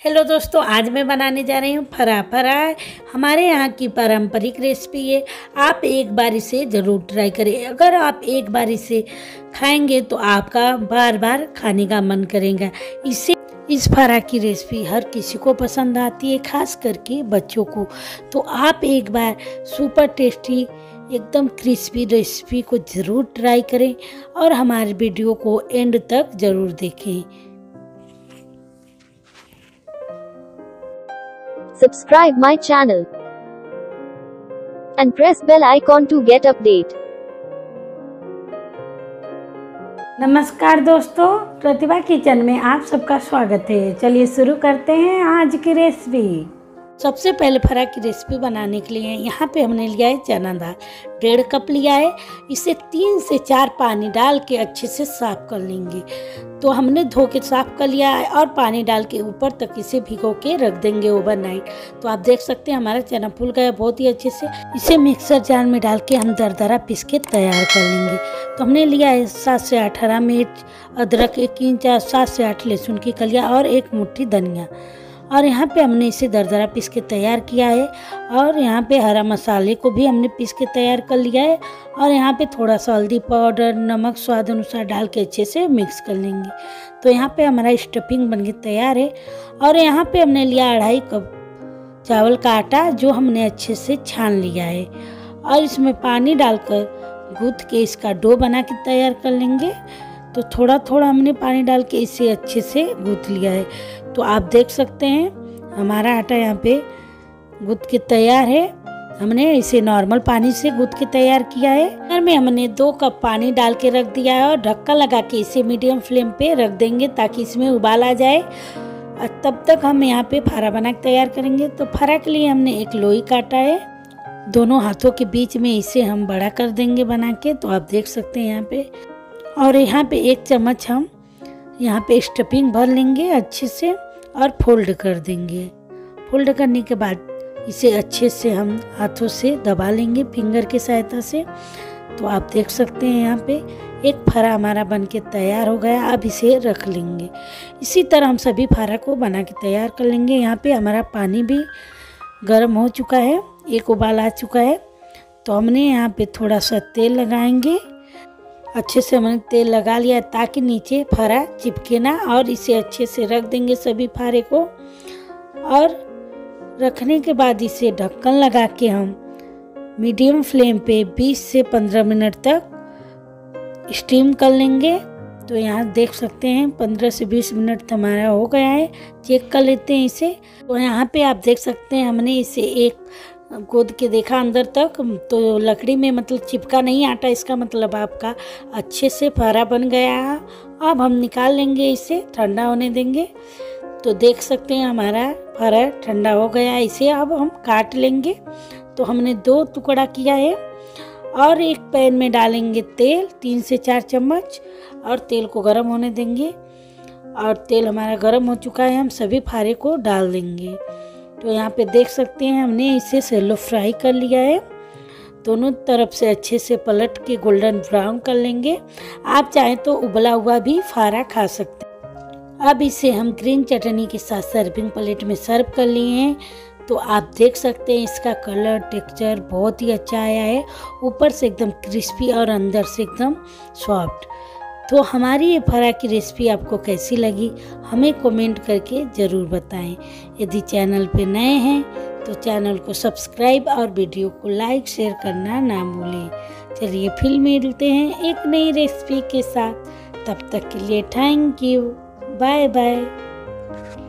Hello दोस्तों, आज मैं बनाने जा रही हूँ फरा। फरा हमारे यहाँ की पारंपरिक रेसिपी है। आप एक बार इसे ज़रूर ट्राई करें। अगर आप एक बार इसे खाएंगे तो आपका बार बार खाने का मन करेगा। इस फरा की रेसिपी हर किसी को पसंद आती है, खास करके बच्चों को। तो आप एक बार सुपर टेस्टी एकदम क्रिस्पी रेसिपी को ज़रूर ट्राई करें और हमारे वीडियो को एंड तक ज़रूर देखें। Subscribe my channel and press bell icon to get update. नमस्कार दोस्तों, प्रतिभा किचन में आप सबका स्वागत है। चलिए शुरू करते हैं आज की रेसिपी। सबसे पहले फरा की रेसिपी बनाने के लिए यहाँ पे हमने लिया है चना दाल, 1.5 कप लिया है। इसे 3 से 4 पानी डाल के अच्छे से साफ कर लेंगे। तो हमने धो के साफ कर लिया है और पानी डाल के ऊपर तक इसे भिगो के रख देंगे ओवरनाइट। तो आप देख सकते हैं हमारा चना फूल गया बहुत ही अच्छे से। इसे मिक्सर जार में डाल के हम दरदरा पीस के तैयार कर लेंगे। तो हमने लिया है 7 से 8 हरा मिर्च, अदरक 1 इंच, 7 से 8 लहसुन की कलियाँ और 1 मुट्ठी धनिया। और यहाँ पे हमने इसे दरदरा पीस के तैयार किया है। और यहाँ पे हरा मसाले को भी हमने पीस के तैयार कर लिया है। और यहाँ पे थोड़ा सा हल्दी पाउडर, नमक स्वाद अनुसार डाल के अच्छे से मिक्स कर लेंगे। तो यहाँ पे हमारा स्टफिंग बन के तैयार है। और यहाँ पे हमने लिया 2.5 कप चावल का आटा, जो हमने अच्छे से छान लिया है। और इसमें पानी डालकर गूँथ के इसका डो बना के तैयार कर लेंगे। तो थोड़ा थोड़ा हमने पानी डाल के इसे अच्छे से गूँथ लिया है। तो आप देख सकते हैं हमारा आटा यहाँ पे गूँथ के तैयार है। हमने इसे नॉर्मल पानी से गूँथ के तैयार किया है। कुकर में हमने 2 कप पानी डाल के रख दिया है और ढक्कन लगा के इसे मीडियम फ्लेम पे रख देंगे ताकि इसमें उबाल आ जाए। और तब तक हम यहाँ पे फरा बना के तैयार करेंगे। तो फरा के लिए हमने एक लोई काटा है, दोनों हाथों के बीच में इसे हम बड़ा कर देंगे बना के। तो आप देख सकते हैं यहाँ पे। और यहाँ पे 1 चम्मच हम यहाँ पे स्टफिंग भर लेंगे अच्छे से और फोल्ड कर देंगे। फोल्ड करने के बाद इसे अच्छे से हम हाथों से दबा लेंगे फिंगर की सहायता से। तो आप देख सकते हैं यहाँ पे एक फरा हमारा बन के तैयार हो गया। अब इसे रख लेंगे। इसी तरह हम सभी फरा को बना के तैयार कर लेंगे। यहाँ पे हमारा पानी भी गर्म हो चुका है, एक उबाल आ चुका है। तो हमने यहाँ पे थोड़ा सा तेल लगाएंगे। अच्छे से हमने तेल लगा लिया ताकि नीचे फरा चिपके ना। और इसे अच्छे से रख देंगे सभी फारे को। और रखने के बाद इसे ढक्कन लगा के हम मीडियम फ्लेम पे 20 से 15 मिनट तक स्टीम कर लेंगे। तो यहाँ देख सकते हैं 15 से 20 मिनट हमारा हो गया है। चेक कर लेते हैं इसे। तो यहाँ पे आप देख सकते हैं हमने इसे एक गोद के देखा अंदर तक, तो लकड़ी में मतलब चिपका नहीं आटा। इसका मतलब आपका अच्छे से फरा बन गया है। अब हम निकाल लेंगे, इसे ठंडा होने देंगे। तो देख सकते हैं हमारा फरा ठंडा हो गया। इसे अब हम काट लेंगे। तो हमने 2 टुकड़ा किया है। और एक पैन में डालेंगे तेल 3 से 4 चम्मच और तेल को गर्म होने देंगे। और तेल हमारा गर्म हो चुका है। हम सभी फारे को डाल देंगे। तो यहाँ पे देख सकते हैं हमने इसे सेलो फ्राई कर लिया है। दोनों तरफ से अच्छे से पलट के गोल्डन ब्राउन कर लेंगे। आप चाहें तो उबला हुआ भी फारा खा सकते हैं। अब इसे हम ग्रीन चटनी के साथ सर्विंग प्लेट में सर्व कर लिए हैं। तो आप देख सकते हैं इसका कलर टेक्सचर बहुत ही अच्छा आया है। ऊपर से एकदम क्रिस्पी और अंदर से एकदम सॉफ्ट। तो हमारी ये फरा की रेसिपी आपको कैसी लगी हमें कमेंट करके ज़रूर बताएं। यदि चैनल पे नए हैं तो चैनल को सब्सक्राइब और वीडियो को लाइक शेयर करना ना भूलें। चलिए फिर मिलते हैं एक नई रेसिपी के साथ। तब तक के लिए थैंक यू, बाय बाय।